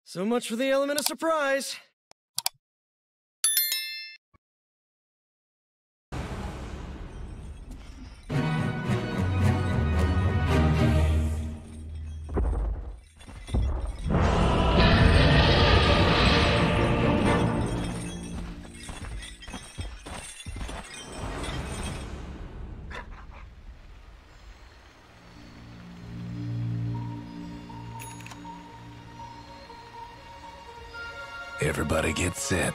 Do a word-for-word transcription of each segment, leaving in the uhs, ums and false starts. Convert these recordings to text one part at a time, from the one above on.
So much for the element of surprise. Everybody get set.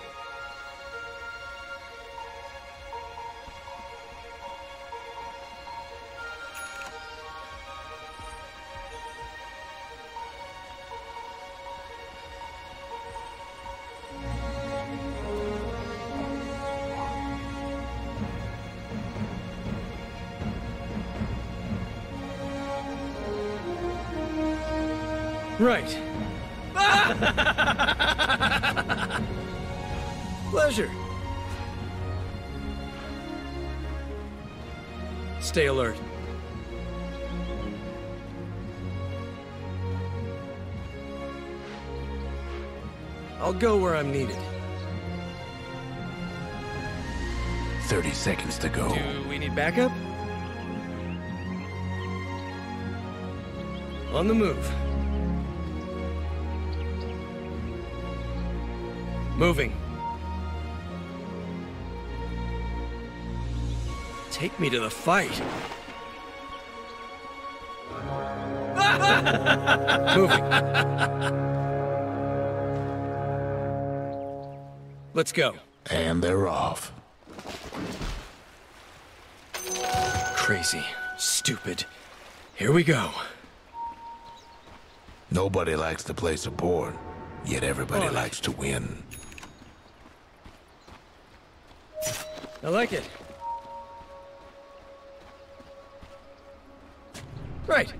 Right. Pleasure. Stay alert. I'll go where I'm needed. Thirty seconds to go. Do we need backup? On the move. Moving. Take me to the fight. Moving. Let's go. And they're off. Crazy. Stupid. Here we go. Nobody likes to play support, yet everybody Oh. likes to win. I like it. Right.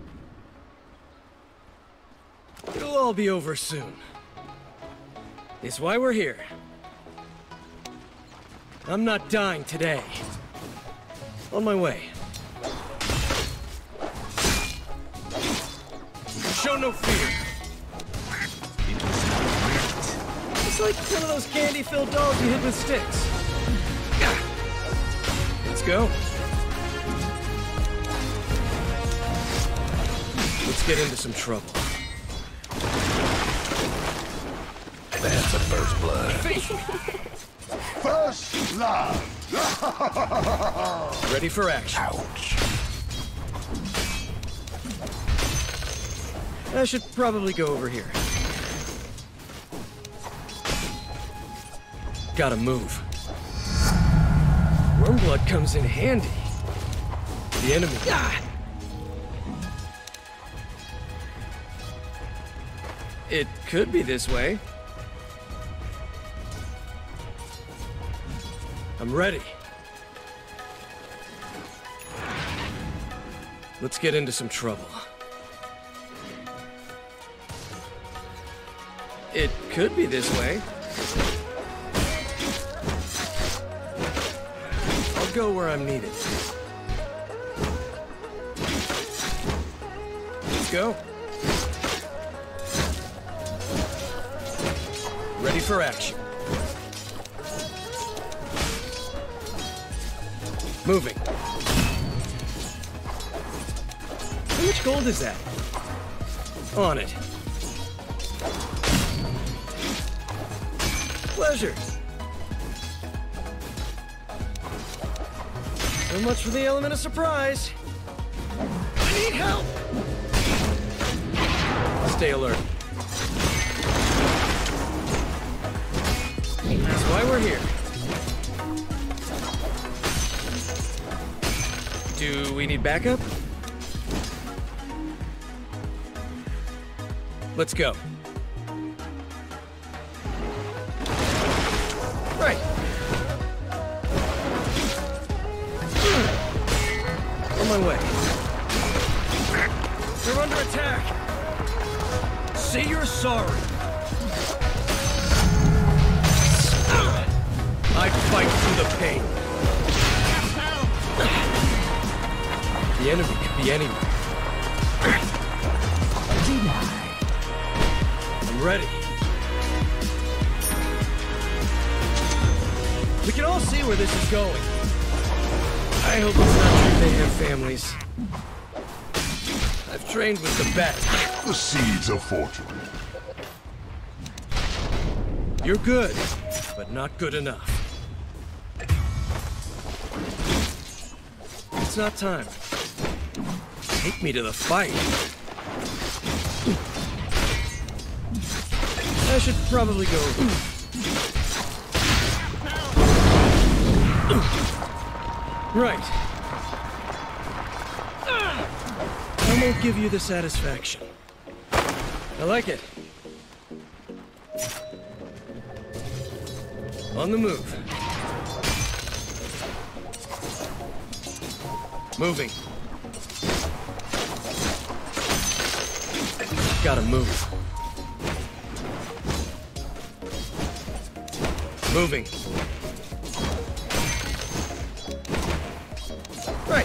It'll all be over soon. It's why we're here. I'm not dying today. On my way. Show no fear. It's like one of those candy-filled dolls you hit with sticks. Let's go. Let's get into some trouble. That's a first blood. First blood! Ready for action. Ouch. I should probably go over here. Gotta move. Wormblood comes in handy. The enemy. Ah! It could be this way. I'm ready. Let's get into some trouble. It could be this way. I'll go where I'm needed. Let's go. Ready for action. Moving. How much gold is that? On it. Pleasure. So much for the element of surprise. I need help. Stay alert. That's why we're here. Do we need backup? Let's go. Right. On my way. They're under attack. Say you're sorry. I fight through the pain. The enemy could be anywhere. I'm ready. where this is going. I hope it's not true they have families. I've trained with the best. The seeds of fortune. You're good, but not good enough. It's not time. Take me to the fight. I should probably go. Right. I won't give you the satisfaction. I like it. On the move. Moving. Gotta move. Moving. Right.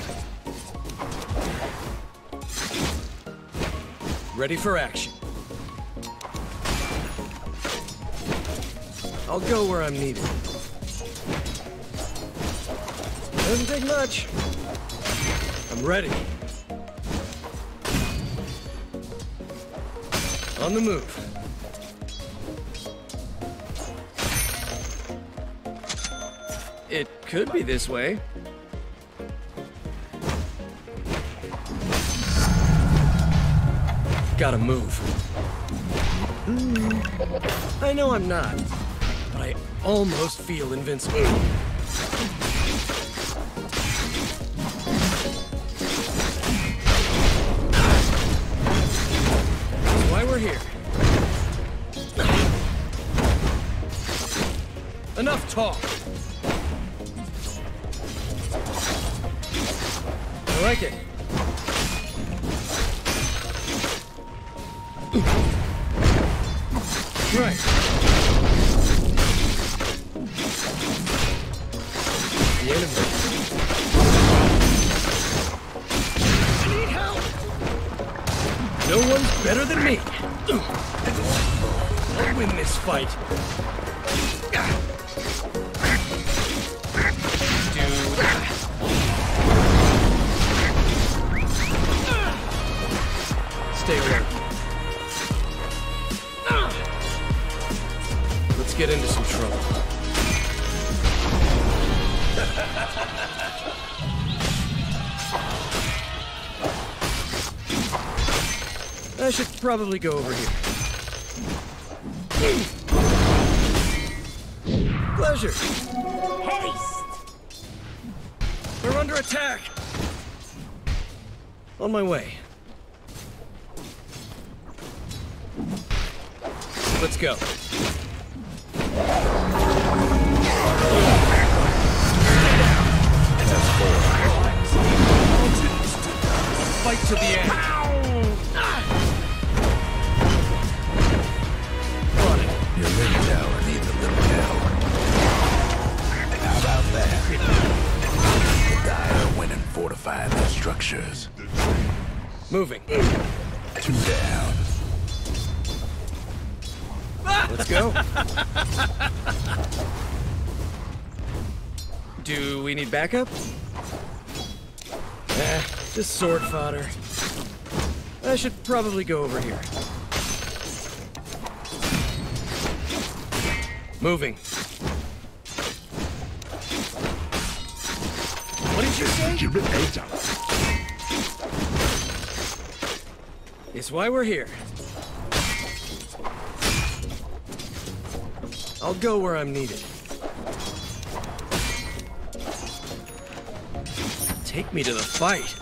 Ready for action. I'll go where I'm needed. Doesn't take much. I'm ready. On the move. It could be this way. Gotta move. I know I'm not, but I almost feel invincible. That's why we're here. Enough talk. I like it. Right. The enemy. I need help. No one's better than me. I'll win this fight. Stay alert. Let's get into some trouble. I should probably go over here. Pleasure. Haste. We're under attack. On my way. Let's go. Fight to the end. On it. Your middle tower needs a little help. How about that? The Dire went and fortified their structures. Moving. Two down. Let's go. Do we need backup? Eh, just sword fodder. I should probably go over here. Moving. What did you say? It's why we're here. I'll go where I'm needed. Take me to the fight.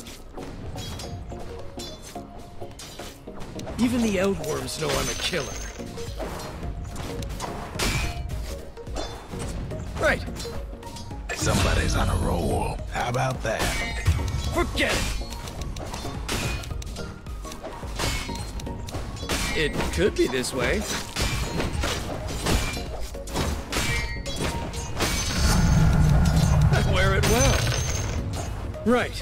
Even the Eldworms know I'm a killer. Right. Somebody's on a roll. How about that? Forget it. It could be this way. I wear it well. Right.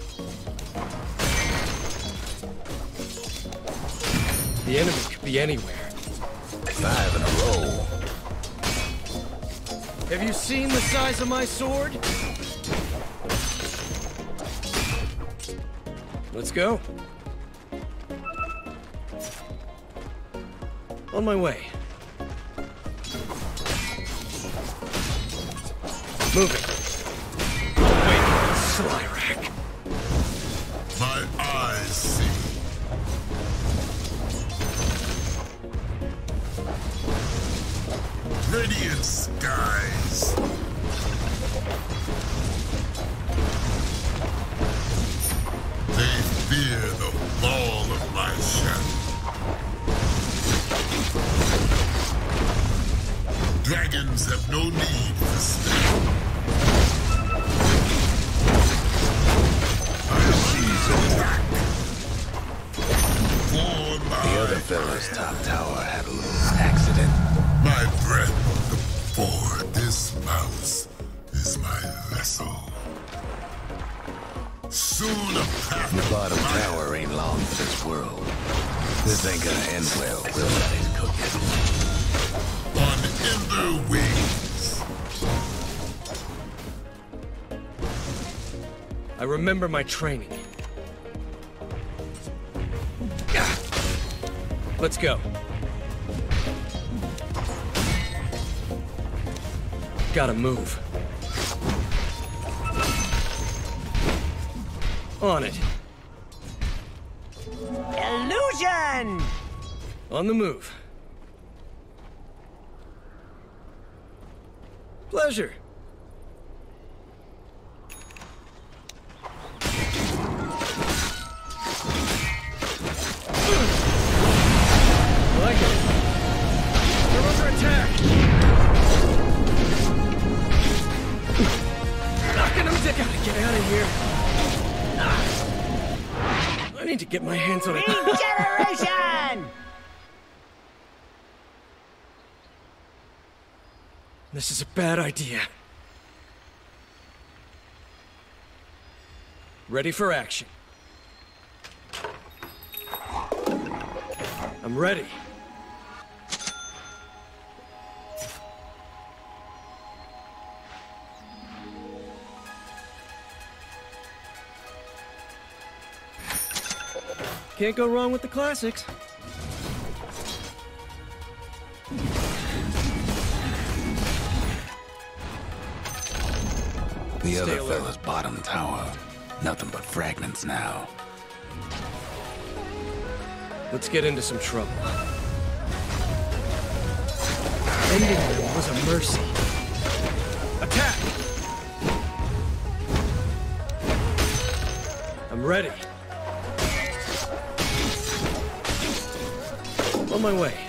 The enemy could be anywhere. Five in a row. Have you seen the size of my sword? Let's go. On my way. Moving. Wait, Slyrak. My eyes see. Radiant skies. They fear the fall of my shadow. Dragons have no need for sleep. I seize attack. For my The other fella's top tower had a little accident. My breath before this mouse is my vessel. Soon a path The bottom tower ain't long for this world. This ain't gonna end well. Somebody's cooking. on ender wings. I remember my training. Let's go. Gotta move. On it. Illusion! On the move. Pleasure. Like it. They're under attack. Knocking them down. Gotta get out of here. I need to get my hands on it. Regeneration! This is a bad idea. Ready for action. I'm ready. Can't go wrong with the classics. The Stay other alert. fella's bottom tower. Nothing but fragments now. Let's get into some trouble. Ending them was a mercy. Attack! I'm ready. On my way.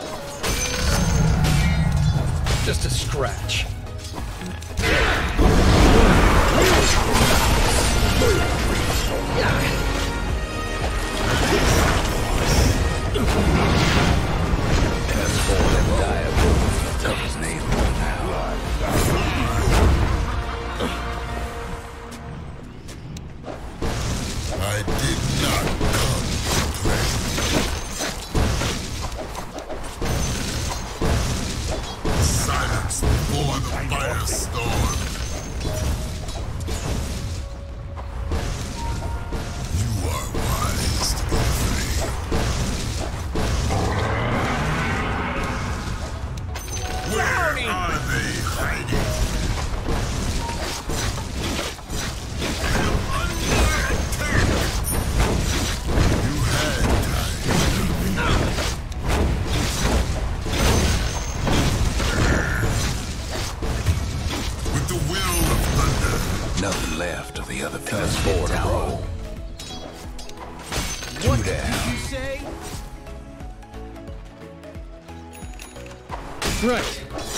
Just a scratch. That's fallen dire. Tough as nails now. I did not come to play. Silence before the firestorm. You are wise to be afraid. Where are they hiding? I'm under attack. You had time. With the will of thunder. Nothing left of the other fella's board tower. What Two did down. you say? Right.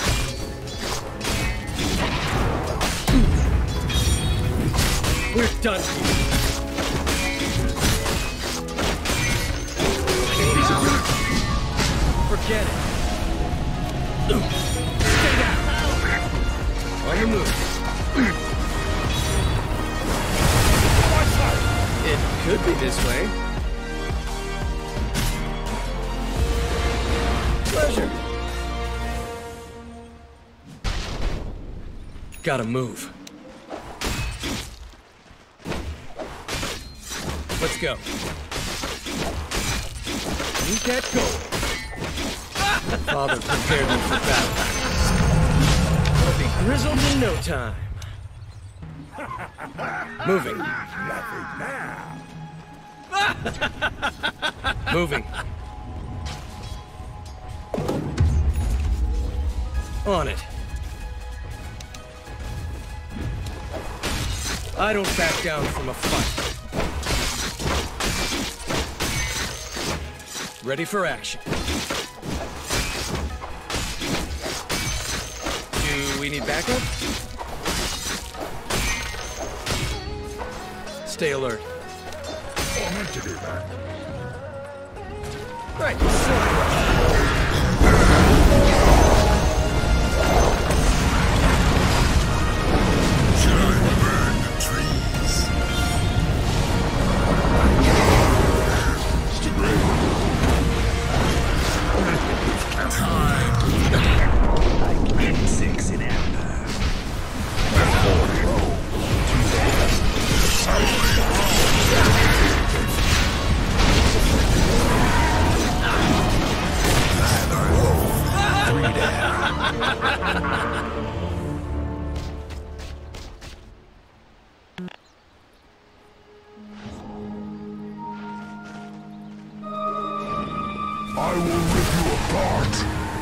We're done here. Forget it. Stay down. On the move. It could be this way. Pleasure. Gotta move. Let's go. You get going. Father prepared me for battle. I'll be grizzled in no time. Moving. Moving. On it. I don't back down from a fight. Ready for action. Do we need backup? Stay alert. Right, Should I burn the trees? Time. Six in amber. Three down. I will rip you apart.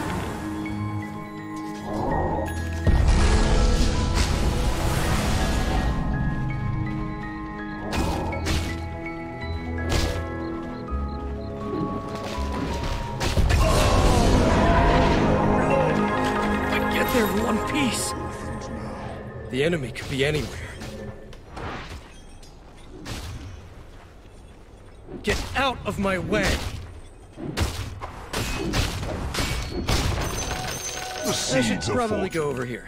They're in one piece. The enemy could be anywhere. Get out of my way. The I should seeds of probably fortune. go over here.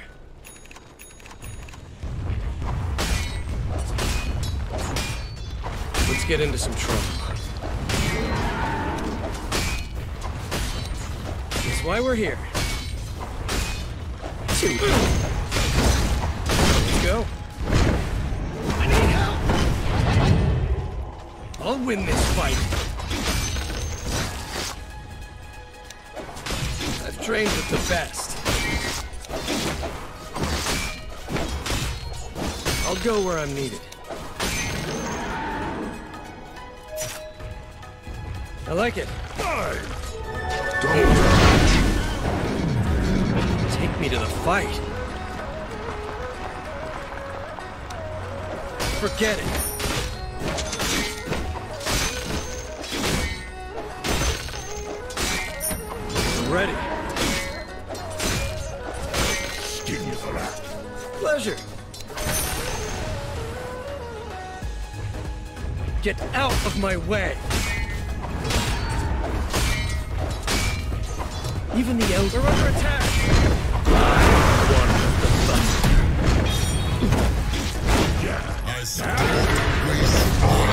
Let's get into some trouble. That's why we're here. Let's go. I need help. I'll win this fight. I've trained with the best. I'll go where I'm needed. I like it. Don't Take me to the fight. Forget it. Ready. skin you for that. Pleasure. Get out of my way. Even the elder are under attack. I still waste my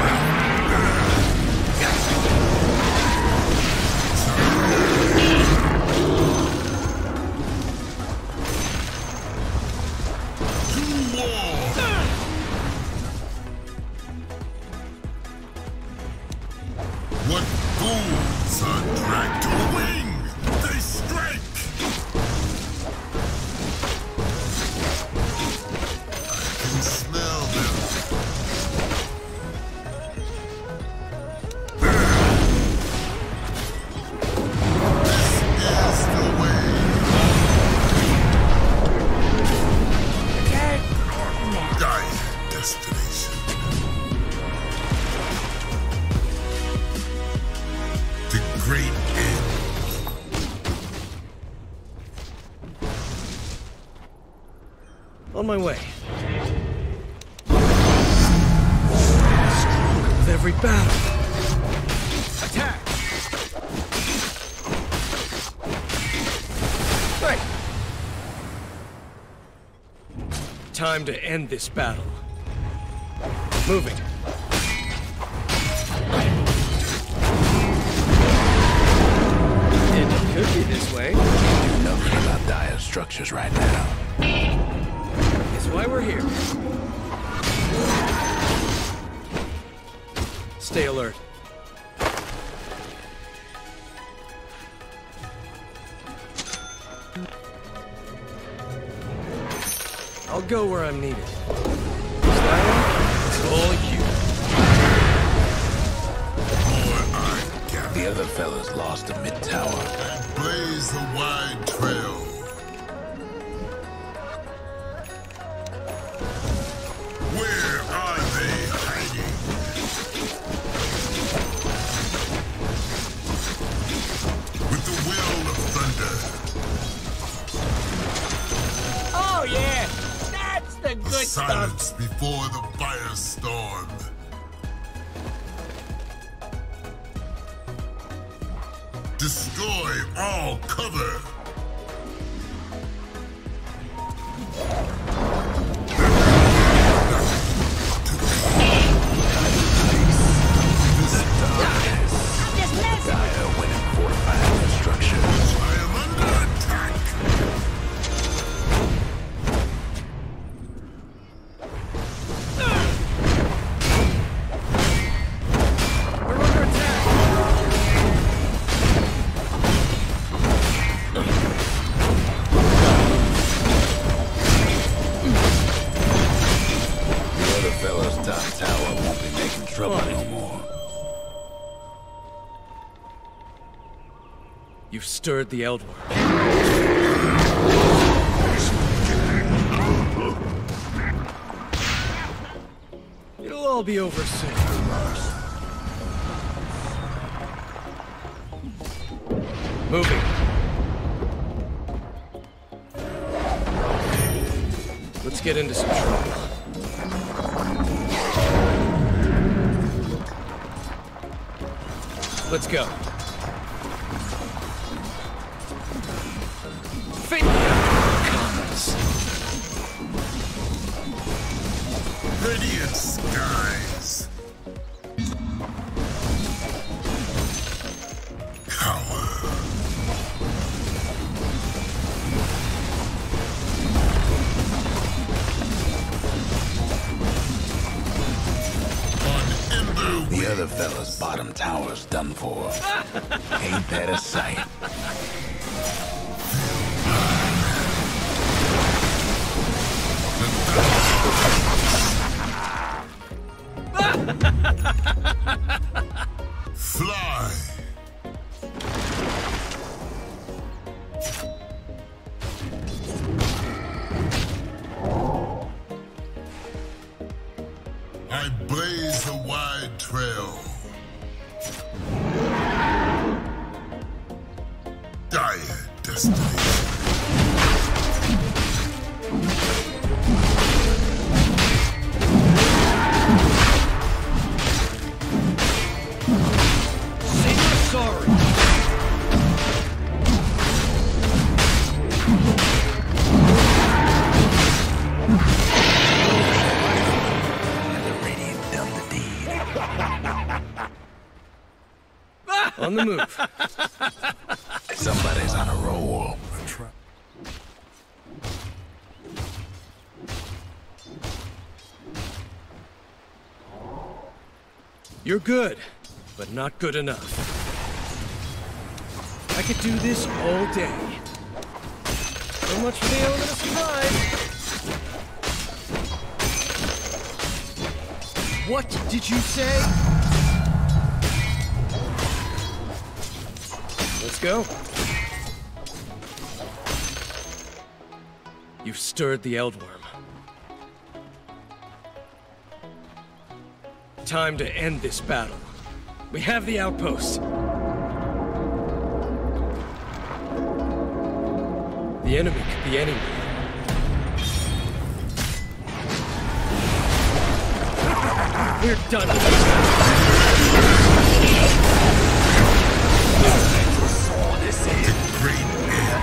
What fools are dragged to a wing? They strike! I can smell them. This is the way. Die, destination. The great end. On my way. With every battle. Attack! Right. Time to end this battle. Moving. It could be this way. Do nothing about dire structures right now. That's why we're here. Stay alert. I'll go where I'm needed. It's all you. The other fellas lost a mid-tower. Blaze a wide trail. Where are they hiding? With the will of thunder. Oh, yeah. That's the good stuff. Silence before the firestorm. Destroy all cover. Just mess. Dire went and fortified their structures. I am under attack. We're under attack! The other fellas' top tower won't be making trouble no more. You've stirred the Eldworm. It'll all be over soon. Moving. Let's get into some trouble. Let's go. Fate comes. Radiant skies. Cower. On Ember The other fella's bottom tower's done for. Ain't that a sight? Fly. I blaze a wide trail. Dire destiny. Say you're sorry. The radiant done the deed. On the move. Somebody's on a roll. You're good, but not good enough. I could do this all day. So much for the element of surprise. What did you say? Let's go. You've stirred the Eldworm. Time to end this battle. We have the outpost. The enemy could be anywhere. We're done with this. This is Great air.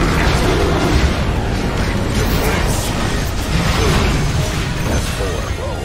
that's four.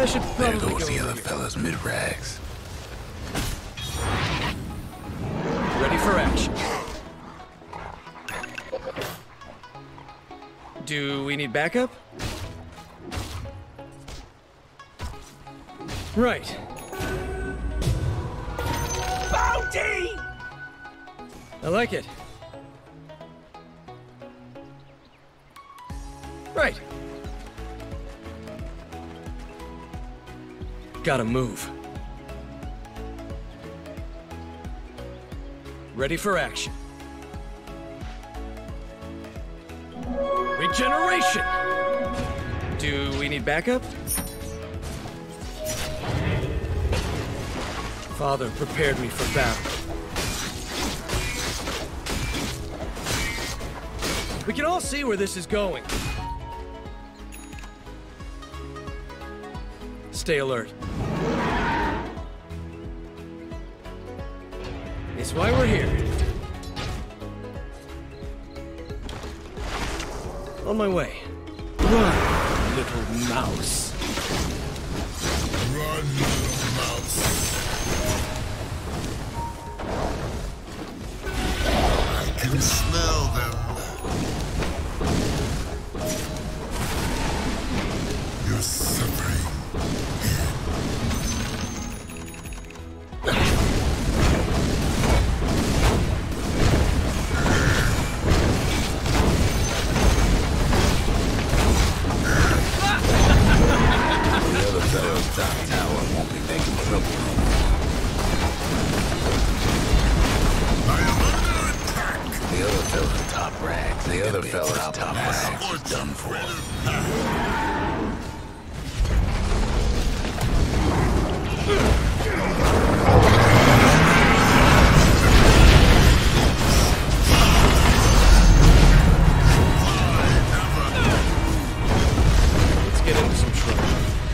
I should There probably goes go the over other here. fellas mid-rags. Ready for action. Do we need backup? Right. Bounty! I like it. Right. Gotta move. Ready for action. Regeneration! Do we need backup? Father prepared me for battle. We can all see where this is going. Stay alert. It's why we're here. On my way. Run, little mouse. Run, little mouse. I can smell them. You're suffering. Top tower won't be making trouble. I am under attack. The other fella's top rags. The other fella's top, top rags is done for. Let's get into some trouble.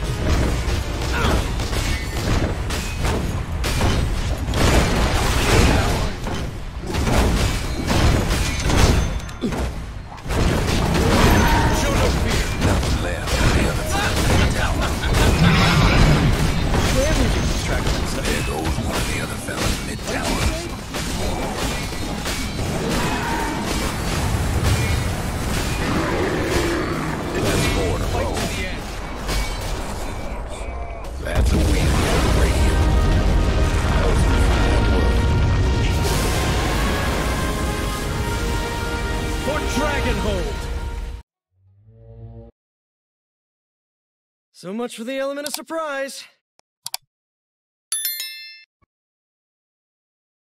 Nothing left. The other fella's mid-tower. There goes one of the other fellas mid-tower. That's four in a row. That's a win right here. For Dragonhold! So much for the element of surprise.